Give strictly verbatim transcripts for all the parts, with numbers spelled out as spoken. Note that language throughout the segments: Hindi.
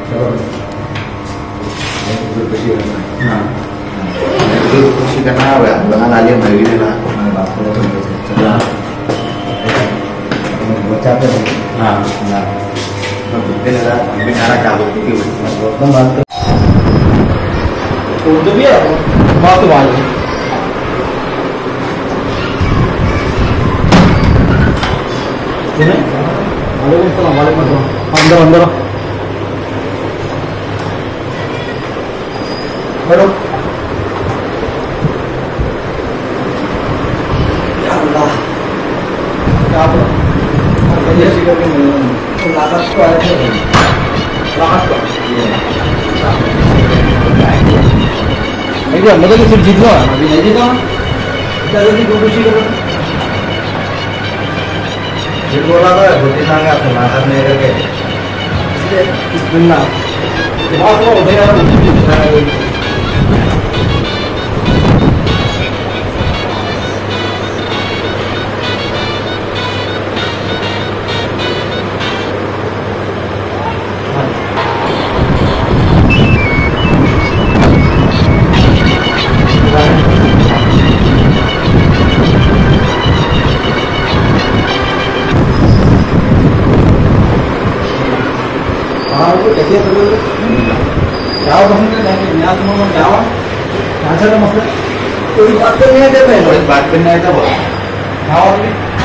खुशी करना है बना ला लिया भाई ने ला बात को चला बचाते हैं। हाँ ना तो बुद्धि लगा हम भी नारा क्या बोलते कि एकदम बात तो तो भी है बात तो बात है। सुने वालेकुम सलाम वालेकुम सलाम अंदर अंदर बैठो। या अल्लाह क्या आप ये शिकर के मिल लास्ट को आए थे लास्ट को नहीं मतलब कि सिर्फ जीत लो अभी नहीं जीता क्या जल्दी दो खुशी करो जिस बोला था रोटी मांगा तो नाटक नहीं करके इसलिए इस दिन ना बहुत हो गया कैसे क्या पसंद है नया समूह में क्या क्या चल रहा मसला कोई बात करने आए थे कोई बात करने आए थे बोल हाँ और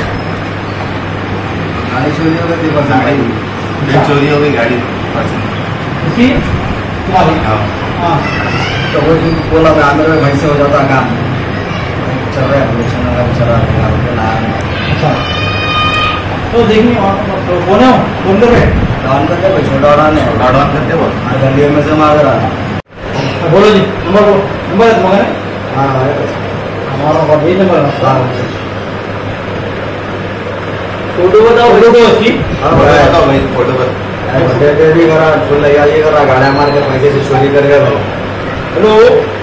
गाड़ी चोरी हो गई बस गाड़ी चोरी हो गई गाड़ी इसी तुम्हारी हाँ हाँ तो वो बोला मैं आंध्र में वहीं से हो जाता काम चल रहा है इलेक्शन वगैरह चल रहा है। अच्छा तो देखिए कौन है कौन कर रहे डाउन करते भाई छोटा डाउन है डाउन करते बोल हाँ गलियों में से मार रहा बोलो जी नंबर बोलो नंबर है तुम्हारा हाँ हमारा और यही नंबर है हाँ फोटो बताओ फोटो को अच्छी हाँ बताओ भाई फोटो बताओ बर्थडे पे भी करा फुल लगा ये करा गाड़ा मार के पैसे से चोरी कर गया भाई। हेलो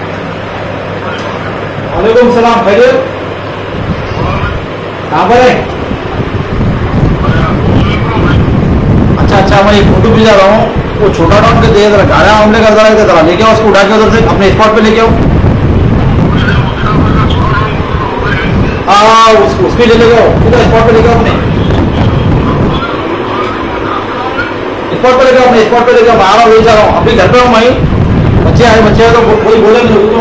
वालेकुम सलाम खैरियत कहाँ पर है? अच्छा अच्छा मैं ये फोटो भेजा रहा हूँ वो छोटा डाउन के दे जरा गाड़ा हमले करता रहता जरा लेके आओ उसको उठा के उधर से अपने स्पॉट पे लेके आओ। हाँ उसको उसके ले लेके आओ उधर स्पॉट पे लेके आओ अपने स्पॉट पे लेके आओ अपने स्पॉट पे लेके आओ बाहर ले जा रहा हूँ अभी घर पे हूँ मैं बच्चे आए बच्चे आए तो कोई बोले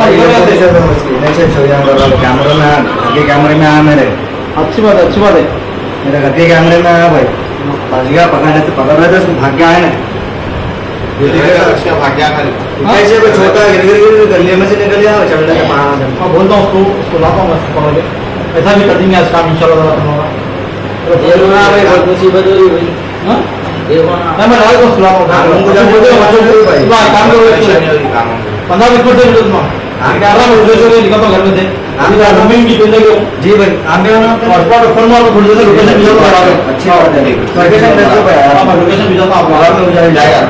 कैमरे में आगे कैमरे में आया मेरे अच्छी बात है अच्छी बात है मेरे घर के कैमरे में आया भाई फंस गया पकड़ रहे थे पकड़ रहे थे उसको भाग गया है ना भाग गया ऐसे कोई छोटा गिर गिर गिर गलिए में से निकल गया चढ़ रहे मैं बोलता हूँ उसको उसको लाता हूँ पकड़ के ऐसा भी कर देंगे आज काम इंशाल्लाह मुसीबत हो रही भाई मैं लगा तो सुना पंद्रह बीस मिनट से निकलता हूँ घर में से जी भाई आप फोन मार को थोड़ी देर लोकेशन भेजा तो अच्छी बात है लोकेशन भेज दो भाई आप लोकेशन भेजा तो आप घर में हो जाएगा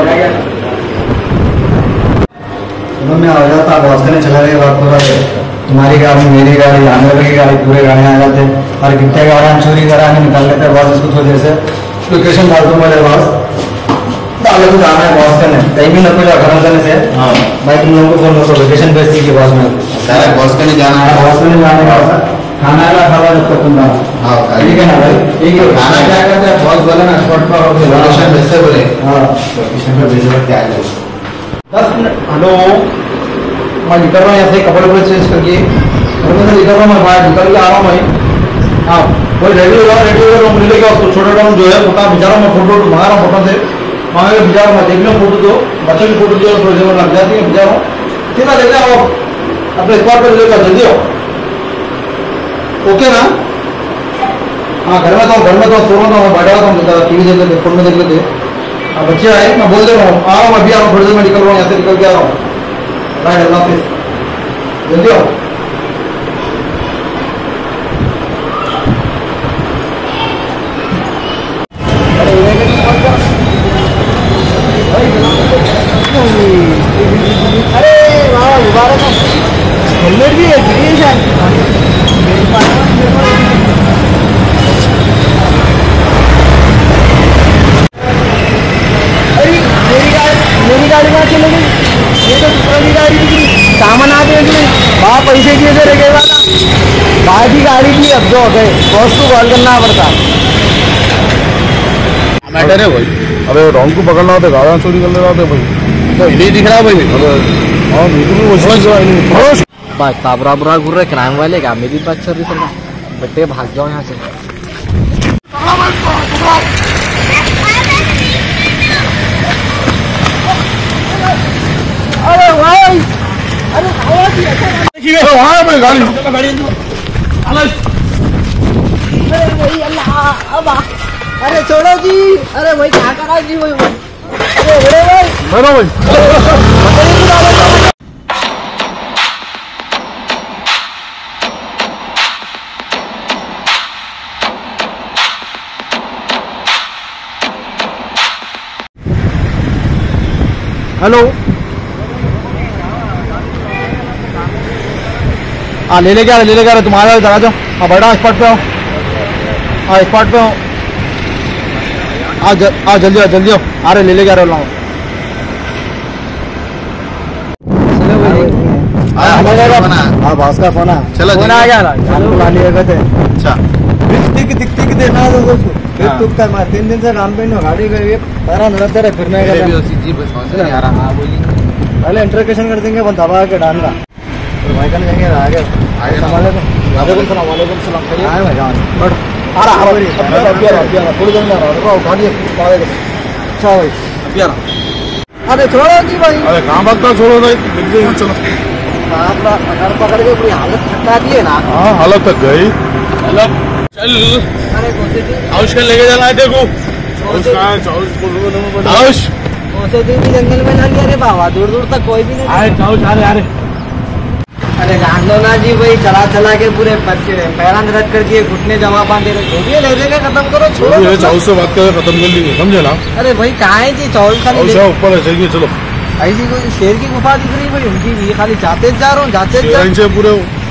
मैं आ जाता बॉस ने चला गया बात पूरा तुम्हारी गाड़ी मेरी गाड़ी जानवर की गाड़ी पूरे गाड़ी आ जाते और कितने गाड़ियाँ चोरी करा के निकाल लेते बॉस इसको थोड़ी देर से लोकेशन डाल दूँ मेरे बॉस डाले तो जाना है बॉस करने कहीं भी न कोई खत्म करने से हाँ भाई तुम लोगों को फोन करो लोकेशन भेज दीजिए बॉस में बॉस के लिए जाना है बॉस के लिए जाने का खाना का खावा जब तक तुम हाँ ठीक है ना भाई ठीक है खाना क्या करते हैं बॉस बोले ना स्पॉट पर लोकेशन भेजते बोले हाँ लोकेशन पर भेजे क्या आ जाए दस मिनट हेलो मैं निकल रहा हूँ यहाँ से कपड़े वपड़े चेंज करके घर में से निकल रहा हूँ मैं बाहर निकल के आ रहा हूँ भाई हाँ कोई रेडी होगा रेडी होगा तो मिले क्या उसको छोटा डाउन जो है फोटा भिजा रहा हूँ मैं फोटो मंगा रहा हूँ फोटो से मंगा के भिजा रहा हूँ मैं देख लो फोटो दो बच्चों की फोटो दो थोड़ी देर लग जाती है भिजा रहा हूँ कितना देख रहे हो अपने स्पॉट पर लेकर जल्दी हो ओके ना हाँ घर में तो घर में तो सो रहा था मैं बैठा था टीवी देख लेते फोन में देख लेते बच्चे आए मैं बोल दे रहा हूँ आ रहा हूँ अभी आ रहा हूँ थोड़ी देर में निकल रहा हूँ यहाँ से निकल के आ रहा हूँ राइट अल्लाह हाफिज़ जल्दी आओ अरे वाह मुबारक हेलमेट भी है अरे मेरी गाड़ी ये तो दूसरी गाड़ी थी, सामान आ गए वहाँ पैसे दिए थे रखे वाला बाहर की गाड़ी थी। अब जो हो गए बॉस को कॉल करना पड़ता मैटर है भाई। अरे रॉन्ग को पकड़ना होता, गाड़ा चोरी कर ले रहा था भाई। नहीं दिख रहा भाई। हाँ बिल्कुल कोशिश बस ताबरा बुरा घूर रहे क्राइम वाले क्या मेरी बात चल रही सर बट्टे भाग जाओ यहाँ से। अरे भाई अरे हाँ भाई गाड़ी अरे भाई अल्लाह अब अरे छोड़ो जी। अरे भाई क्या करा जी भाई। अरे बड़े भाई मेरा भाई हेलो हाँ ले लेके आ ले लेके आ तुम्हारा आ जाओ। हाँ बैठा स्पॉट पे आओ। हाँ स्पॉट पे आओ। आ ज, आ जल्दी आओ जल्दी आओ। आ रहे ले लेके आ रहे हो। हाँ बॉस का फोन है। चलो फोन आ गया ना बुला लिए गए थे। अच्छा दिखती की दिखती की देना तो उसको फिर तुम कर मार तीन दिन से काम पे नहीं गाड़ी गई सारा नड़ते रहे फिर मैं पहले इंटरकेशन कर देंगे बंद दबा के डालना फिर भाई का जाएंगे आगे वालेकुम सलाम वालेकुम सलाम करिए आए भाई जान बट आ रहा है अभी अभी आ रहा अभी आ रहा थोड़ी देर में आ रहा है उठा दिए अच्छा भाई अभी आ रहा। अरे छोड़ो जी भाई। अरे कहाँ बात का छोड़ो भाई चलो पकड़ पकड़ के पूरी हालत थका दी है ना। हाँ हालत तक गई। चल अरे कौन से आउश कर लेके जाना है देखो। आउश कौन से दिन भी जंगल में ना लिया रे बाबा दूर दूर तक कोई भी नहीं। अरे चाउश आ रहे आ रहे। अरे जान दो ना जी भाई चला चला के पूरे पैरा दर्द कर दिए घुटने जमा बांधे जो भी ले लेके खत्म करो छोड़ो। चाउस से बात करके खत्म कर लेंगे समझे ना। अरे भाई कहाँ है जी चावल खाली ऊपर है चाहिए चलो। ऐसी कोई शेर की गुफा दिख रही भाई उनकी भी खाली जाते जा रहा हूँ जाते जा पूरे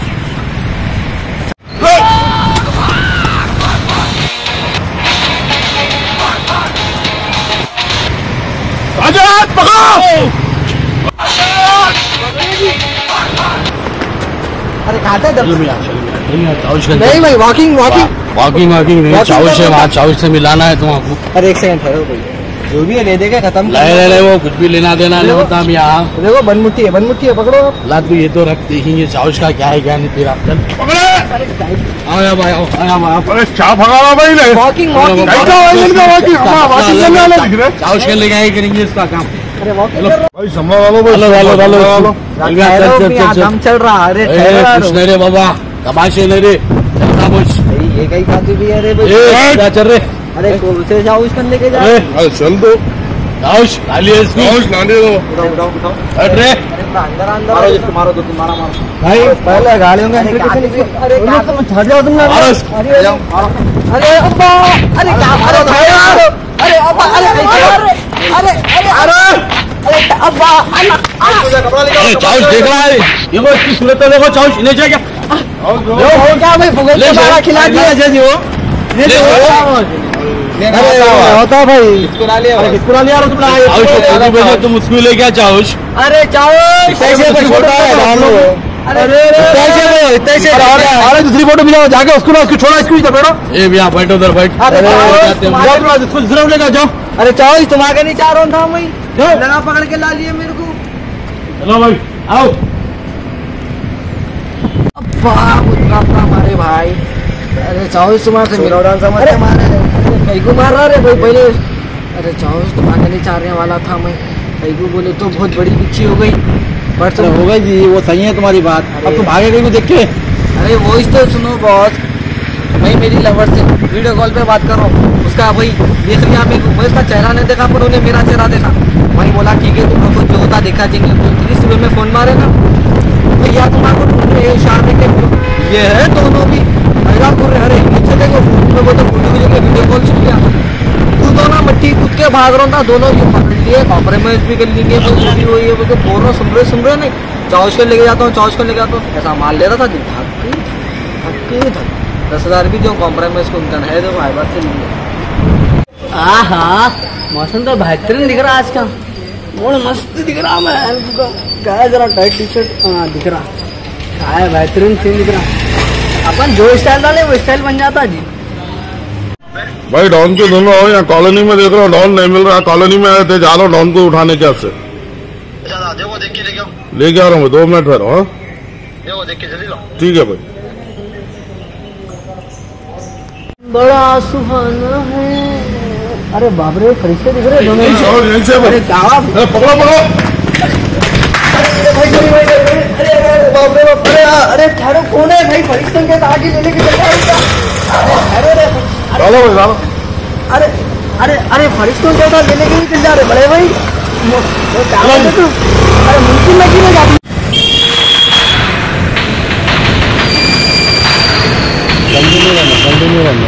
आजाद पकड़ो। अरे कहाँ था चाउश नहीं भाई वॉकिंग वॉकिंग वॉकिंग वॉकिंग नहीं चाउश है वहाँ चाउश से मिलाना है तुमको। अरे एक सेकंड ठहरो भाई जो भी है ले देगा खत्म ले ले ले वो कुछ भी लेना देना नहीं होता हम यहाँ। देखो बन मुट्ठी है बन मुट्ठी है पकड़ो ला तू ये तो रख देखेंगे चाउश का क्या है क्या नहीं तेरा। चल पकड़े आया भाई आओ आया भाई। अरे क्या भगा भाई नहीं वॉकिंग वॉकिंग चाउश के लेके आए करेंगे इसका काम। अरे वॉकिंग भाई संभाल वालो भाई चलो चलो चलो चल चल चल काम चल रहा अरे कुछ नहीं रे बाबा तमाशे नहीं रे चलता कुछ ये कहीं खाती भी है रे भाई क्या चल रहे। अरे कौन से जाओ इसको लेके जा अरे चल दो चाउश डालिए इसको चाउस लाने दो। उठाओ उठाओ उठाओ हट रे अंदर अंदर मारो जिसको मारो तो तुम्हारा मारो भाई पहले गाड़ियों का इंट्रोडक्शन। अरे क्या तुम छड़ जाओ तुम ना मारो अरे अरे अब्बा अरे क्या मारो भाई अरे अब्बा अरे अरे अरे अरे अरे अब्बा अरे चाउश देख रहा है ये वो इसकी सूरत तो देखो चाउश नहीं चाहिए क्या वो क्या भाई फुगल के मारा खिला दिया जी वो ये जो अरे होता भाई इसको ना लिया इसको ना लिया तुम चाउश तुम उसको ले क्या चाउश। अरे चाउश कैसे छोटा है अरे कैसे अरे दूसरी फोटो भी जाओ जाके उसको ना उसको छोड़ा इसको इधर बैठो। ए भैया बैठो उधर बैठ इसको दूसरा लेकर जाओ। अरे चाउश तुम आगे नहीं चाह रहा था भाई लगा पकड़ के ला लिए मेरे को। चलो भाई आओ हमारे भाई। अरे चाउस तुम्हारे से मिला समझ के मारे कहीं को मार रहा रे भाई पहले। अरे चाउस तुम्हारे नहीं चाहने वाला था मैं कहीं को बोले तो बहुत बड़ी पिच्छी हो गई पर तो हो गई जी वो सही है तुम्हारी बात। अब तुम भागे गई देख के। अरे वो तो सुनो बॉस भाई मेरी लवर से वीडियो कॉल पे बात कर रहा हूँ उसका भाई देख लिया मेरे को मैं उसका चेहरा नहीं देखा पर उन्हें मेरा चेहरा देखा भाई बोला ठीक है तुम लोग जो होता देखा चाहिए पुलिस सुबह में फोन मारे ना भैया तुम्हारे ढूंढ रहे इशारे के ये है दोनों भी पैदा कर रहे अरे नीचे देखो फोटो वो तो फोटो की जगह वीडियो कॉल सुन लिया तू तो ना मट्टी कूद के भाग रहा था दोनों ये पकड़ लिए कॉम्प्रोमाइज भी कर लेंगे वो ये वो बोल रहा सुन रहे सुन रहे नहीं चाउस के लेके जाता हूँ चाउस को लेके जाता हूँ ऐसा माल ले रहा था धक्के धक्के धक दस हजार भी जो कॉम्प्रोमाइज को उनका है देखो हाईबार से लेंगे। आहा मौसम तो बेहतरीन दिख रहा है आज का। मोड़ मस्त दिख रहा मैं हमको क्या है जरा टाइट टी शर्ट हाँ दिख रहा क्या है बेहतरीन सीन दिख रहा अपन जो स्टाइल डाले वो स्टाइल बन जाता जी। भाई डॉन के दोनों हो, यहाँ कॉलोनी में देख रहा हूँ डॉन नहीं मिल रहा, कॉलोनी में आए थे, जा रहा हूँ डॉन को उठाने के आपसे। देखो देख के लेके आओ, लेके आ रहा हूँ मैं, दो मिनट ठहरो। हाँ देखो देख के जल्दी लो। ठीक है भाई। बड़ा सुहाना है। अरे बाप रे फरिश्ते दिख रहे दोनों। यहीं से भाई। अरे क्या अरे पकड़ो पकड़ो। अरे बाप रे बाप रे अरे ठहरो कौन है भाई फरिश्तों के आगे लेने के चल रहा है। अरे रे डालो भाई डालो। अरे अरे अरे फरिश्तों के साथ लेने के लिए चल जा रहे बड़े भाई। क्या बात है तू? अरे मुमकिन नहीं में जाती। जल्दी नहीं रहना, जल्दी नहीं रहना।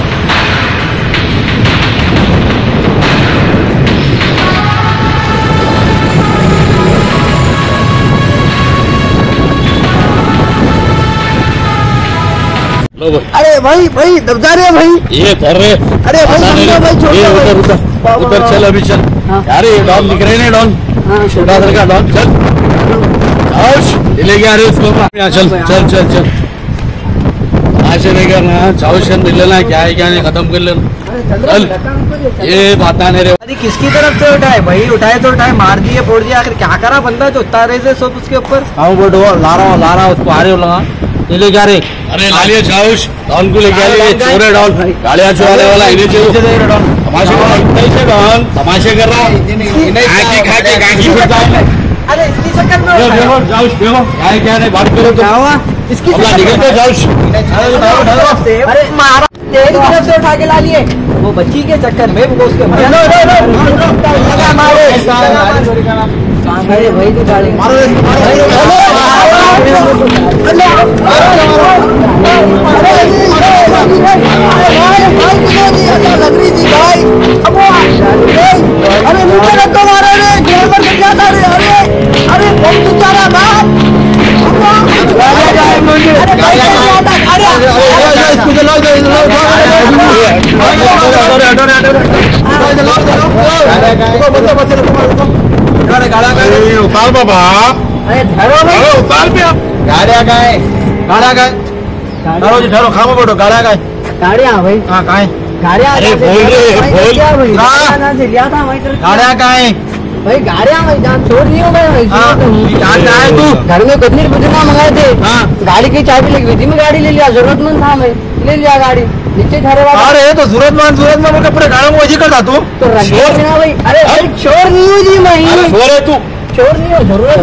लो भाई। अरे भाई भाई दब जा रहे भाई। ये धर रहे। अरे भाई समझो भाई छोड़ दो उधर उधर उधर चल अभी चल। यार ये डॉन दिख रहे हैं डॉन, छोटा सर का डॉन। चल ले गया अरे उसको यहाँ चल चल चल चल ऐसे नहीं करना, चाउश मिल लेना, क्या है क्या नहीं खत्म कर लेना। चल ये बात नहीं रे। अरे किसकी तरफ से उठाए भाई? उठाए तो उठाए, मार दिए फोड़ दिया, आखिर क्या करा बंदा जो उतारे से सब उसके ऊपर। हाँ बोलो ला रहा हूँ ला रहा हूँ उसको आ रहे हो लगा ये ले जा रहे। अरे ला लिया चाउश डॉन को लेके आ रहे, चोर है डॉन, गाड़ियाँ चुराने वाला इन्हें चाहिए डॉन। तमाशे कर रहा डॉन, तमाशे कर रहा है खा के गांगी फिरता है। अरे इसकी शक्ल में देखो जाउश देखो क्या है क्या नहीं बात करो क्या हुआ? इसकी निकलते जाउश। अरे मारा तेरी तरफ से उठा के ला लिए वो बच्ची के चक्कर में वो उसके अरे भाई तू गाड़ी लग रही थी भाई। अरे मुझे रखो मारे रे ड्राइवर को क्या था रे? अरे अरे बहुत तुच्चा रहा बाप। उतार बाबा। अरे ठहरो भाई, उतार पे गाड़िया का है, गाड़ा का है। ठहरो जी ठहरो, खामो बैठो, गाड़ा का है। गाड़ियाँ भाई हाँ का है, गाड़ियाँ अरे बोल रे, बोल। से लिया था वहीं गाड़िया का है। भाई गाड़ियाँ भाई जहाँ छोड़ नहीं हो मैं हाँ कहाँ का है तू? घर में कितनी बुजुर्ग मंगाए थे। हाँ गाड़ी की चाबी लगी हुई थी, मैं गाड़ी ले लिया, जरूरतमंद था मैं ले लिया गाड़ी, नीचे ठहरे वाला अरे तो जरूरतमंद जरूरतमंद कपड़े गाड़ों में वही करता तू। तो रंगे बिना भाई। अरे भाई चोर नहीं हूँ जी मैं, चोर है तू। चोर नहीं हो,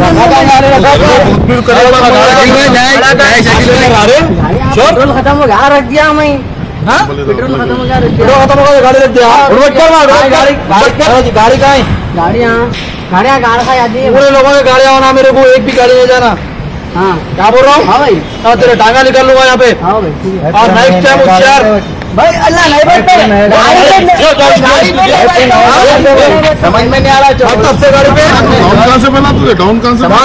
जरूरत पेट्रोल खत्म हो गया रख दिया मैं। पेट्रोल खत्म हो गया खत्म हो गया, गाड़ी रख दिया। गाड़ी का है, गाड़ियाँ गाड़ियाँ गाड़ खा जाती है। पूरे लोगों की गाड़ियाँ होना, मेरे को एक भी गाड़ी नहीं जाना। हाँ क्या बोल रहा हूँ? हाँ भाई हाँ तेरे टांगा निकाल लूंगा यहाँ पे। हाँ भाई ठीक है। और नेक्स्ट टाइम होशियार भाई अल्लाह नहीं बैठते समझ में नहीं आ रहा। तब से गाड़ी पे डाउन कहाँ से बना तुझे? डाउन कहाँ से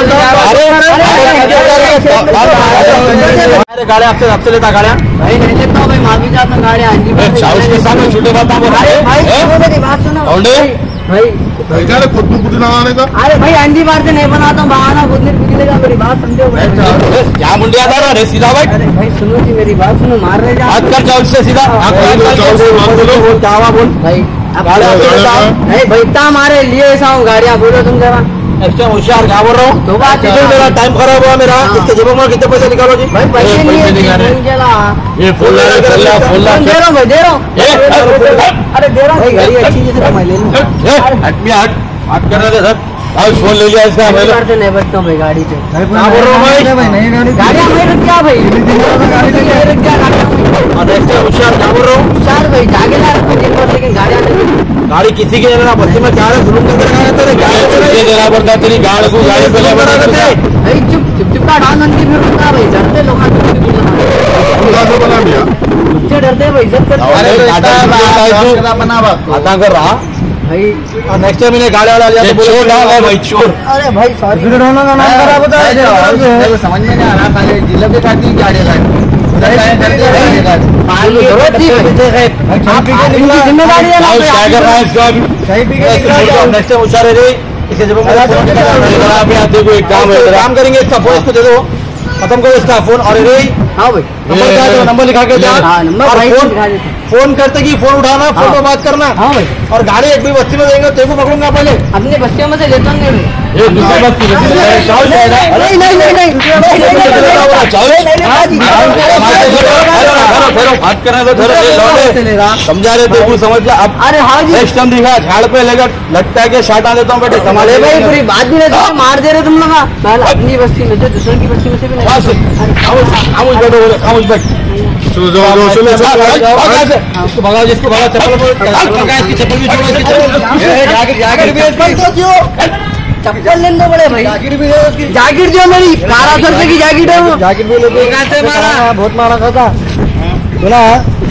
अरे गाड़ियाँ आपसे आपसे लेता गाड़ियाँ भाई नहीं लेता हूँ भाई, माफी चाहता हूँ गाड़ियाँ चाउश के सामने छोटे बात बोल रहे अरे भाई हैं? सुनो मेरी बात सुनो कौन है? भाई क्या रे खुद खुद लगाने का? अरे भाई अंडी मार के नहीं बनाता हूँ बहाना, बुद्धि पिघलेगा, मेरी बात समझो भाई। क्या मुंडिया था ना रे सीधा भाई अरे भाई सुनो जी मेरी बात सुनो, मार रहे जा हाथ कर चाउश से सीधा हाथ कर चाउश से मत बोलो। क्या हुआ बोल? भाई गाड़ियाँ आपसे लेता हूँ। नहीं भाई इतना मारे लिए ऐसा हूँ गाड़ियाँ, बोलो तुम जरा। नेक्स्ट टाइम होशियार, क्या बोल रहा हूँ? तो बात किधर मेरा टाइम खराब हुआ मेरा। इसके जेब में कितने पैसे निकालो जी? भाई पैसे पैसे नहीं नहीं है, आ रहे। नहीं चला। ये फुल ला फुल ला फुल ला दे रहा हूँ भाई, दे रहा हूँ। अरे दे रहा हूँ गाड़ी अच्छी चीज है, मैं ले लूँ। हट में हट हाथ कर रहे सर और फोन ले लिया इसका मैं मैंने। नहीं बैठता हूँ भाई गाड़ी पे। क्या बोल रहा हूँ भाई? नहीं गाड़ी गाड़ियाँ मैं रख गया भाई, गाड़ी रख गया गाड़ियाँ। नेक्स्ट टाइम होशियार, क्या बोल रहा हूँ? चार भाई जाके ला रखो दिन भर, लेकिन गाड़ियाँ नहीं। गाड़ी किसी की नहीं लेना, बस्ती में क्या है जुलूम करके लगाया तेरे गाड़ी ये देना पड़ता तेरी गाड़ को गाड़ी पे ले बना देते। भाई चुप चुप चुप का डांस अंती फिर रुकता भाई, डरते लोग कहाँ से बना दिया? मुझसे डरते भाई, इज्जत करते अरे अरे बना आता कर रहा भाई। नेक्स्ट टाइम इन्हें गाड़ी वाला लिया तो चोर डाल है भाई चोर। अरे भाई सॉरी समझ में नहीं आ रहा, खाली जिले के खाती गाड़ी जिम्मेदारी है चाउश क्या कर रहा है इसका अभी? नेक्स्ट टाइम होशियार है रे। इसके जब आप देखो एक काम है, काम करेंगे, इसका फोन इसको दे दो, खत्म करो इसका फोन। और रे हाँ भाई नंबर क्या है, नंबर लिखा के जा, हाँ, नंबर और भाई फोन दिखा देते। फोन करते कि फोन उठाना, फोन पे बात करना। हाँ भाई और गाड़ी एक भी बस्ती में देंगे तेरे को पकड़ूंगा पहले। अपने बस्तियों में से लेता नहीं मैं। ये दूसरी बात की नहीं नहीं नहीं नहीं नहीं बात करना तो समझा रहे थे, कुछ समझ लिया। अब अरे हाँ जी नेक्स्ट टाइम दिखा, झाड़ पे लेकर लगता है कि शाट आ देता हूँ बेटे, अरे संभाले भाई पूरी बात भी नहीं सुनी, मार दे रहे तुम लोग। पहले अपनी बस्ती में से दूसरों की बस्ती में से भी नहीं। खामोश बैठो, खामोश बैठ। चलो जाओ जाओ चलो इसको भगाओ, जिसको भगाओ, चप्पल इसकी चप्पल भी छोड़ो, इसकी चप्पल लेने पड़े भाई। जाकिर भी है उसकी, जैकेट जो मेरी बारह सौ रुपए की जैकेट है वो। जाकिर भी लेके मारा बहुत मारा खाता सुना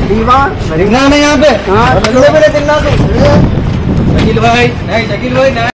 दीवार ना नहीं यहाँ पे हाँ बंदे भी लेते ना तो। शकील भाई नहीं, शकील भाई नहीं।